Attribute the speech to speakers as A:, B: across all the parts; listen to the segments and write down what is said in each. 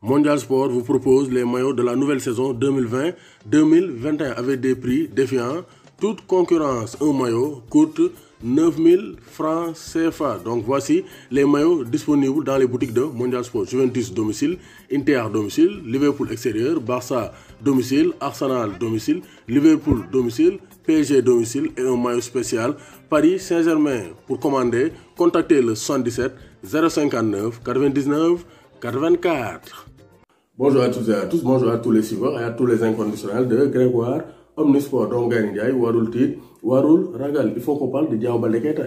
A: Mondial Sport vous propose les maillots de la nouvelle saison 2020-2021 avec des prix défiant toute concurrence. Un maillot coûte 9 000 francs CFA. Donc voici les maillots disponibles dans les boutiques de Mondial Sport. Juventus domicile, Inter domicile, Liverpool extérieur, Barça domicile, Arsenal domicile, Liverpool domicile, PSG domicile et un maillot spécial Paris Saint-Germain. Pour commander, contactez le 77 059 99 84. Bonjour à tous et à tous, bonjour à tous les suiveurs et à tous les inconditionnels de Grégoire Omnisport. Donc Gagné Ndiaye, Warul Tit, Warul Ragal. Il faut qu'on parle de Diao Baldé Keita.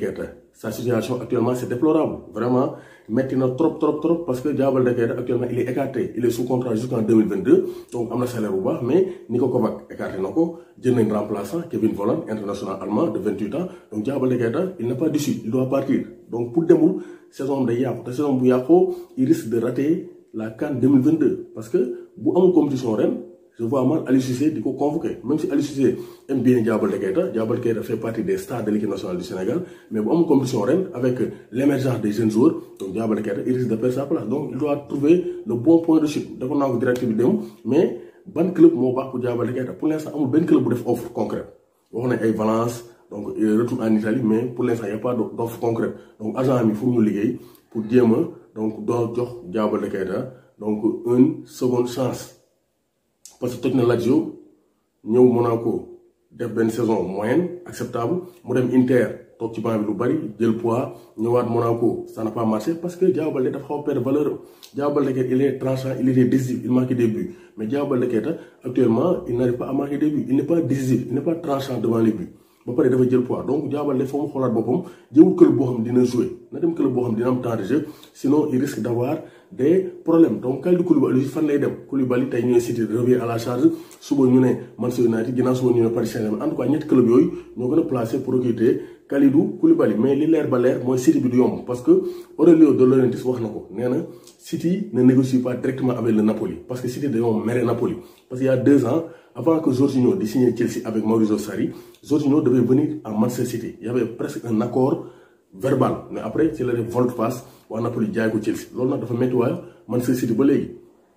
A: Sa situation actuellement c'est déplorable. Vraiment, maintenant trop parce que Diao Baldé Keita actuellement il est écarté. Il est sous contrat jusqu'en 2022. Donc il a un salaire au bas, mais Nico Kovac écarté Noko. J'ai un remplaçant, Kevin Volland, international allemand de 28 ans. Donc Diao Baldé Keita, il n'est pas déçu, il doit partir. Donc pour Demoul, saison de Yako, la saison de Yako, il risque de rater la CAN 2022. Parce que, si on a une compétition reine, je vois mal Aliou Cissé de convoquer. Même si Aliou Cissé aime bien Diao Baldé Keita fait partie des stars de l'équipe nationale du Sénégal, mais si on a une compétition reine, avec l'émergence des jeunes joueurs, donc Diao Baldé Keita, il risque de perdre sa place. Donc il doit trouver le bon point de chute. Donc on a une directive mais bon club moo baax pour Diao Baldé Keita. Pour l'instant, il y a un club qui fait offre concrète. On a Valence, donc il retourne en Italie, mais pour l'instant, il n'y a pas d'offre concrète. Donc agent il faut nous liguer pour dire donc doon jox Diao Baldé Keita donc une seconde chance parce que toj na Lazio ñëw Monaco def benn saison moyenne acceptable mu dem Inter toog ci banc bi lu bari jël poids ñëwaat Monaco ça n'a pas marché parce que Diao Baldé dafa xaw a perdre valeur. Diao Baldé Keita il est tranchant, il était décisif, il marque des buts, mais Diao Baldé Keita actuellement il n'arrive pas à marquer des buts, il n'est pas décisif, il n'est pas tranchant devant les buts. ba pare dafa jël poids donc Diao Baldé faut mu xoolaat boppam jëwul club boo xam dina jouer na dem club boo xam dina am temps de jeu sinon il risque d'avoir des problèmes. Donc Kalidou Koulibaly fan lay dem Koulibaly tey ñu City revient à la charge suba ñu ne Manchester United ginnaaw suba ñu ne Paris Saint-Germain. En tout cas ñetti club yooyu ñoo gën a placé pour recruter Kalidou Koulibaly, mais li leer ba leer mooy City bi du yomb parce que Aurelio De Laurentiis wax na ko nee na City ne négocie pas directement avec le Napoli parce que City dañoo mere Napoli. Parce qu'il y a 2 ans avant que Jorginho de signer Chelsea avec Maurizio Sarri, Jorginho devait venir à Manchester City. Il y avait presque un accord verbal, mais après c'est le volte-face waa Napoli jaay ko Chelsea. Loolu nag dafa métti waaye Manchester City ba léegi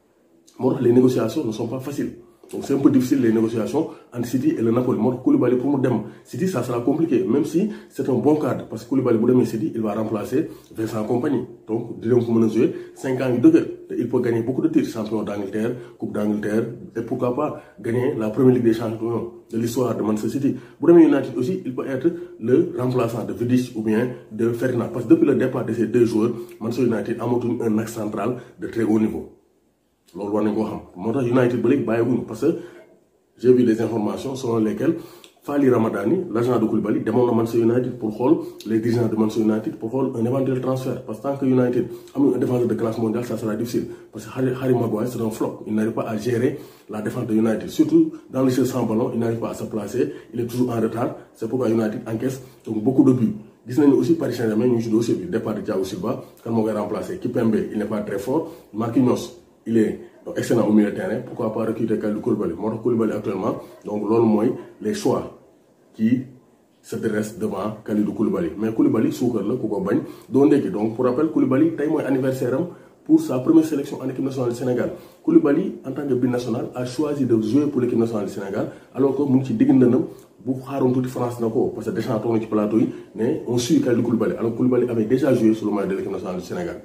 A: moo tax les négociations ne sont pas faciles. Donc c'est un peu difficile les négociations entre City et le Napoli. Moo tax Koulibaly pour mu dem City ça sera compliqué même si c'est un bon cadre parce que Koulibaly bu demee City il va remplacer Vincent Kompany. Donc dina ko mën a jouer 5 ans yu dëgër te il peut gagner beaucoup de titres, champion d'Angleterre, coupe d'Angleterre et pourquoi pas gagner la première ligue des champions de l'histoire de Manchester City. Bu demee United aussi il peut être le remplaçant de Vidic ou bien de Ferdinand parce que depuis le départ de ces deux joueurs Manchester United amatuñ un axe central de très haut niveau. Loolu war nañ koo xam moo tax United ba léegi bàyyiwuñu parce que j'ai vu des informations selon lesquelles Fali Ramadani l'agent de Koulibaly demoon na Manchester United pour xool les dirigeants de Manchester United pour xool un éventuel transfert parce que tant que United amul un défenseur de classe mondiale ça sera difficile parce que Harry Maguire c'est un flop, il n'arrive pas à gérer la défense de United surtout dans le jeu sans ballon, il n'arrive pas à se placer, il est toujours en retard, c'est pourquoi United encaisse donc beaucoup de buts. Gis nañu aussi Paris Saint-Germain ñu ngi ci dossier bi départ de Thiago Silva kan moo koy remplacer Kimpembe il n'est pas très fort, Marquinhos il est donc excellent au milieu de terrain, pourquoi pas recruter Kalidou Koulibaly. Moo tax Koulibaly actuellement donc loolu mooy les choix qui se dressent devant Kalidou Koulibaly. Mais Koulibaly suukar la ku ko bañ doo ndekki. Donc pour rappel Koulibaly tey mooy anniversaire am pour sa première sélection en équipe nationale du Sénégal. Koulibaly en tant que binational a choisi de jouer pour l'équipe nationale du Sénégal alors que mu ngi ci digg ndënam bu xaaroon tuuti France na ko parce que Deschamps toog na ci plateau yi mais on suit Kalidou Koulibaly alors Koulibaly avait déjà joué sur le maillot de l'équipe nationale du Sénégal.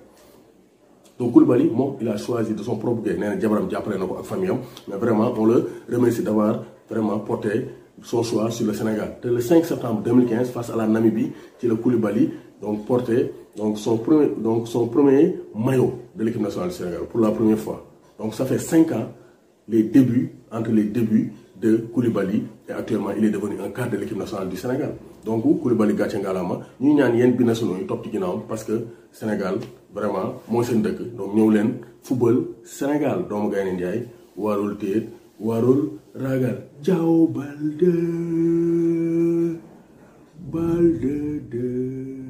A: Donc Koulibaly moom il a choisi de son propre gré nee na jabaram jàppale na ko ak famille am mais vraiment on le remercie d'avoir vraiment porté son choix sur le Sénégal. Le 5 septembre 2015 face à la Namibie ci la Koulibaly donc porté donc son premier maillot de l'équipe nationale du Sénégal pour la première fois. Donc ça fait 5 ans entre les débuts de Koulibaly et actuellement il est devenu un cadre de l'équipe nationale du Sénégal. Donc Koulibaly gàcce ngalaama ñu ñaan yéen binationaux yi topp ci ginnaawam parce que Sénégal vraiment mooy seen dëkk donc ñëw leen football Sénégal doomu Gaynde Ndiaye warul téet warul ragal Diao Baldé de